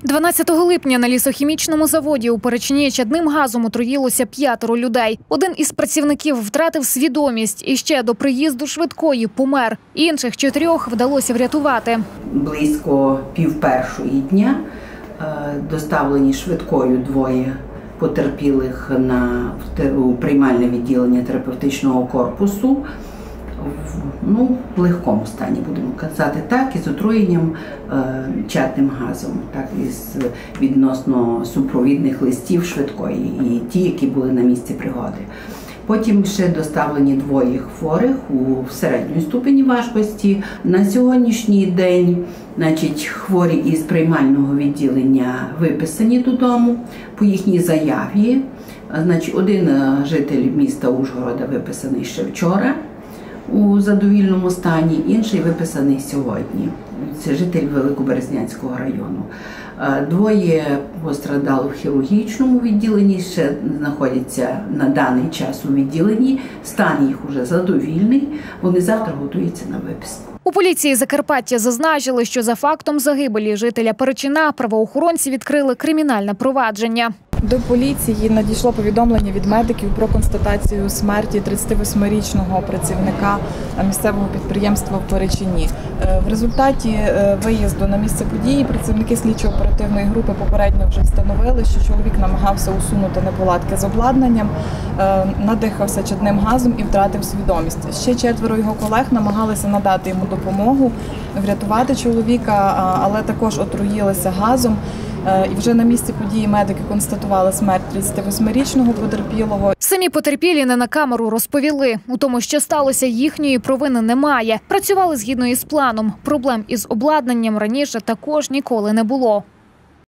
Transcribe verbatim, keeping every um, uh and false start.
дванадцятого липня на лісохімічному заводі у Перечині чадним газом отруїлося п'ятеро людей. Один із працівників втратив свідомість і ще до приїзду швидкої помер. Інших чотирьох вдалося врятувати. Близько півпершої дня доставлені швидкою двоє потерпілих на у приймальне відділення терапевтичного корпусу. В, ну, в легкому стані, будемо казати так, із отруєнням е, чадним газом, так, із відносно супровідних листів швидкої і ті, які були на місці пригоди. Потім ще доставлені двоє хворих у середньої ступені важкості. На сьогоднішній день, значить, хворі із приймального відділення виписані додому по їхній заяві. Значить, один житель міста Ужгорода виписаний ще вчора у задовільному стані, інший виписаний сьогодні. Це житель Великоберезнянського району. Двоє пострадали в хірургічному відділенні, ще знаходяться на даний час у відділенні. Стан їх уже задовільний, вони завтра готуються на виписку. У поліції Закарпаття зазначили, що за фактом загибелі жителя Перечина правоохоронці відкрили кримінальне провадження. До поліції надійшло повідомлення від медиків про констатацію смерті тридцятивосьмирічного працівника місцевого підприємства в Перечині. В результаті виїзду на місце події працівники слідчо-оперативної групи попередньо вже встановили, що чоловік намагався усунути неполадки з обладнанням, надихався чадним газом і втратив свідомість. Ще четверо його колег намагалися надати йому допомогу, врятувати чоловіка, але також отруїлися газом. І вже на місці події медики констатували смерть тридцятивосьмирічного потерпілого. Самі потерпілі не на камеру розповіли. У тому, що сталося, їхньої провини немає. Працювали згідно із планом. Проблем із обладнанням раніше також ніколи не було.